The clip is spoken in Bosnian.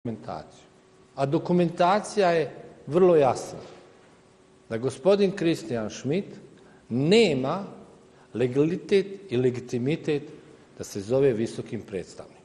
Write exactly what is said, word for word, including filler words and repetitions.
dokumentaciju. A dokumentacija je vrlo jasna. Da gospodin Kristijan Šmit nema legalitet i legitimitet da se zove visokim predstavnikom.